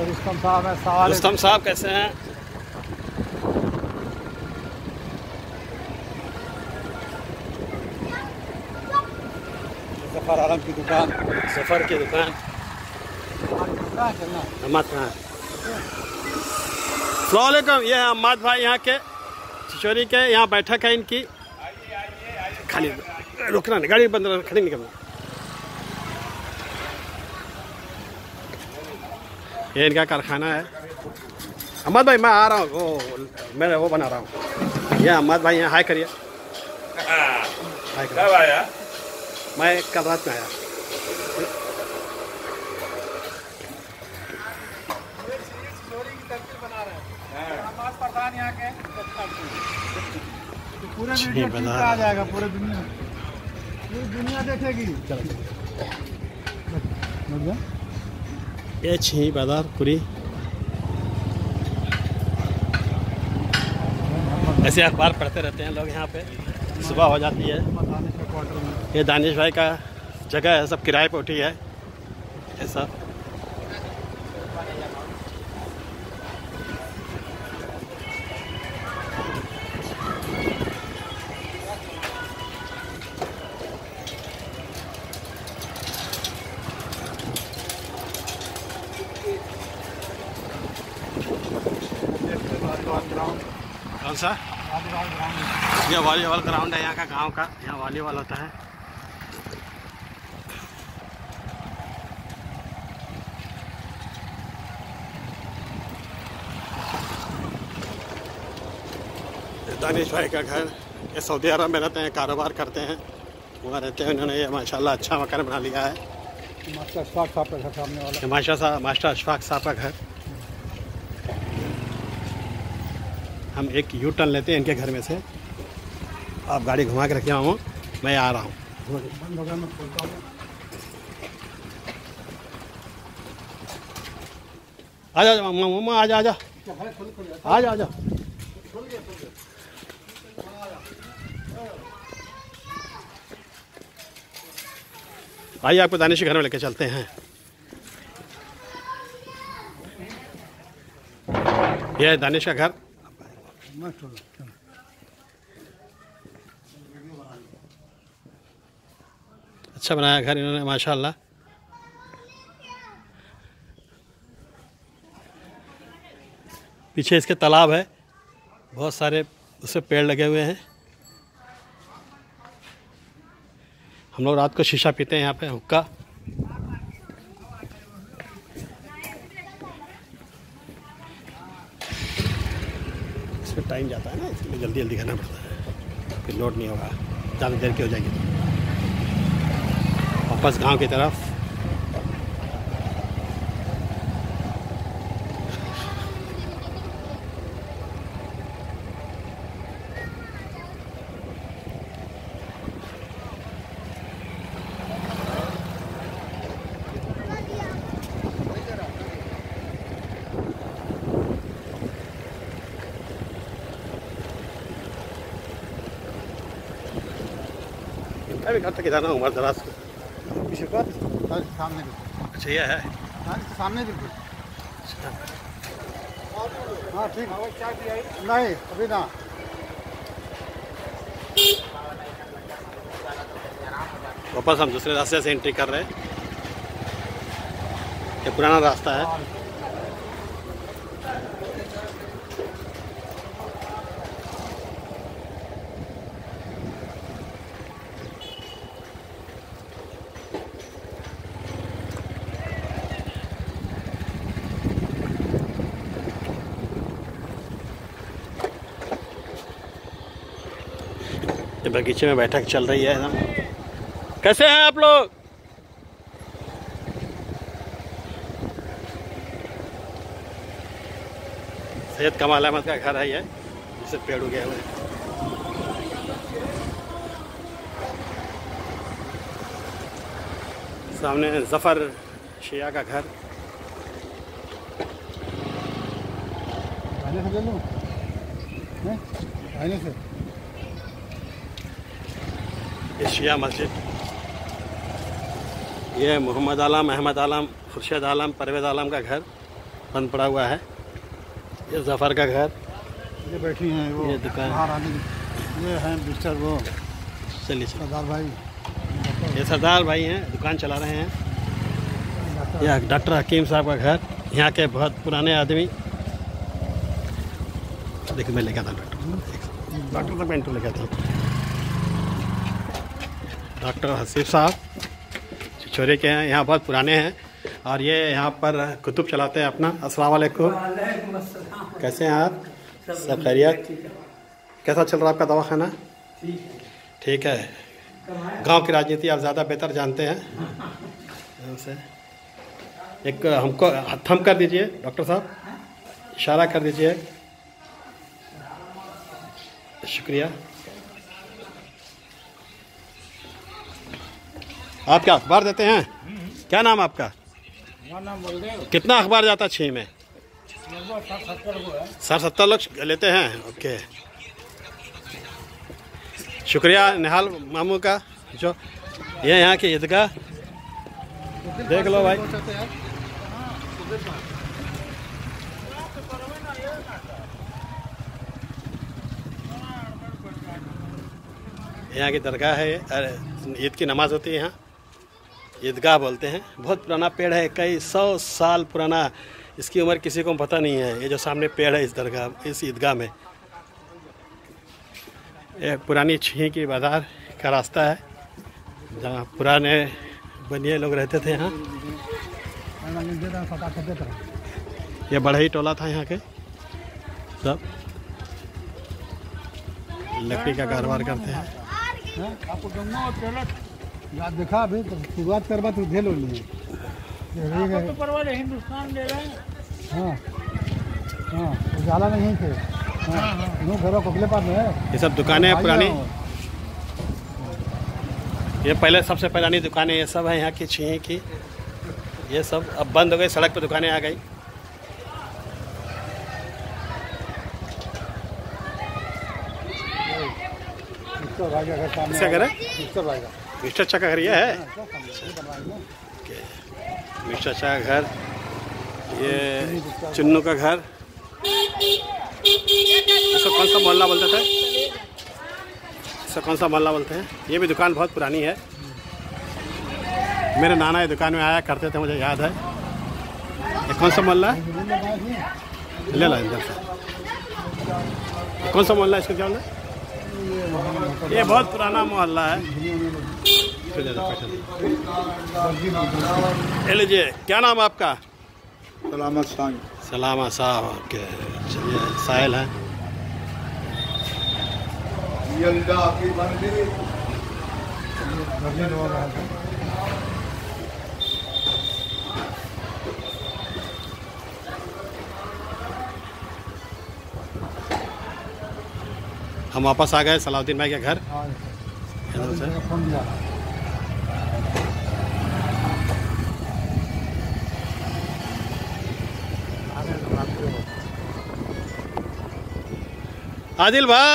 रुस्तम साहब है। रुस्तम साहब कैसे हैं? जफर आलम की दुकान। सफ़र की दुकान। अहमद खान। अस्सलामुअलैकुम। ये है अहमद भाई यहाँ के चिचोरी के। यहाँ बैठक है इनकी। खाली रुकना नहीं, गाड़ी बंद खड़ी नहीं करना। ये इनका कारखाना है। अहमद भाई मैं आ रहा हूँ, मैं वो बना रहा हूँ। ये अहमद भाई यहाँ हाय करिए। कब आया? मैं कल रात में आया। पूरे मीडिया आ जाएगा, पूरे दुनिया देखेगी। ये छी बाजार पूरी ऐसे अखबार पढ़ते रहते हैं लोग यहाँ पे। सुबह हो जाती है। ये दानिश भाई का जगह है, सब किराए पे उठी है ऐसा। कौन सा? ये वॉलीबॉल ग्राउंड है यहाँ का, गांव का। यहाँ वॉलीबॉल होता है। दानिश भाई का घर। ये सऊदी अरब में रहते हैं, कारोबार करते हैं, वहाँ रहते हैं। उन्होंने ये माशाल्लाह अच्छा मकान बना लिया है। मास्टर अशफाक साहब का घर सामने वाला। मास्टर अशफाक साहब का घर। हम एक यू टर्न लेते हैं इनके घर में से। आप गाड़ी घुमा के रखे हूँ, मैं आ रहा हूँ। आ जा मामा, आ जा आ जा आ जा आ जा। आइए आपको दानिश के घर में लेके चलते हैं। यह है दानिश का घर। अच्छा बनाया घर इन्होंने माशाल्लाह। पीछे इसके तालाब है, बहुत सारे उससे पेड़ लगे हुए हैं। हम लोग रात को शीशा पीते हैं यहाँ पे, हुक्का। इसमें टाइम जाता है ना, इसके लिए जल्दी जल्दी करना पड़ता है, फिर लोड नहीं होगा। ज़्यादा देर की हो जाएगी तो वापस गांव की तरफ। मैं भी घर तक इधर ना उमर दराज को पीछे पर सामने। अच्छा ये है सामने बिल्कुल। हाँ ठीक। नहीं अभी ना। वापस हम दूसरे रास्ते से एंट्री कर रहे हैं। ये पुराना रास्ता है। बगीचे में बैठक चल रही है एकदम। कैसे हैं आप लोग? सैयद कमाल अहमद का घर है ये, जिससे पेड़ उगे हुए हैं। सामने जफर शिया का घर। आने से ले लूं? आने से ये शिया मस्जिद। ये मोहम्मद आलम, अहमद आलम, खुर्शीद आलम, परवेज़ आलम का घर। बंद पड़ा हुआ है। ये जफ़र का घर, ये बैठी हैं वो ये दुकान। महारानी, ये हैं मिस्टर वो चलिए सरदार भाई, ये सरदार भाई हैं, दुकान चला रहे हैं। यह डॉक्टर हकीम साहब का घर, यहाँ के बहुत पुराने आदमी। देखिए मैं लेकर था डॉक्टर तक पेंटू लेकर था। डॉक्टर हसीफ साहब छिछोरे के हैं, यहाँ बहुत पुराने हैं और ये यहाँ पर कुतुब चलाते हैं अपना। अस्सलाम वालेकुम, कैसे हैं आप? सब खैरियत? कैसा चल रहा है आपका दवाखाना? ठीक है। गांव की राजनीति आप ज़्यादा बेहतर जानते हैं हमसे। एक हमको थम कर दीजिए डॉक्टर साहब, इशारा कर दीजिए। शुक्रिया। आप क्या अखबार देते हैं? क्या नाम आपका? कितना अखबार जाता है 6 में? 60-70 लोग लेते हैं। ओके, शुक्रिया निहाल मामू का। जो ये यहाँ की ईदगाह देख लो भाई। यहाँ की दरगाह है, ईद की नमाज होती है यहाँ, ईदगाह बोलते हैं। बहुत पुराना पेड़ है, कई 100 साल पुराना। इसकी उम्र किसी को पता नहीं है। ये जो सामने पेड़ है इस दरगाह, इस ईदगाह में, ये पुरानी छीं की बाजार का रास्ता है जहाँ पुराने बनिए लोग रहते थे। यहाँ ये बढ़ई टोला था, यहाँ के सब लकड़ी का कारोबार करते हैं। आपको गंगा और टॉयलेट याद देखा अभी तो शुरुआत करवा तो ढेल होनी है। तो परवाले हिंदुस्तान ले रहे हैं। हाँ हाँ, उजाला नहीं थे। हाँ घरों को पास है। ये सब दुकानें पुरानी, ये पहले सबसे पुरानी दुकानें ये सब है यहाँ की छीं की। ये सब अब बंद हो गई, सड़क पर दुकानें आ गई। किसका घर है? मिस्टर चाचा का घर ये है। मिस्टर चाचा का घर, ये चुन्नू का घर। इसको कौन सा मोहल्ला बोलते थे? इसको कौन सा मोहल्ला बोलते हैं? ये भी दुकान बहुत पुरानी है। मेरे नाना ये दुकान में आया करते थे, मुझे याद है। ये कौन सा मोहल्ला है? ले ला इधर से। कौन सा मोहल्ला है? इसको क्या बोलते हैं? ये बहुत पुराना मोहल्ला है। लीजिए, क्या नाम आपका? सलामत साहब। सलामत साहब। ओके, चलिए साहिल है। हम वापस आ गए सलाउद्दीन भाई के घर। आदिल भाई।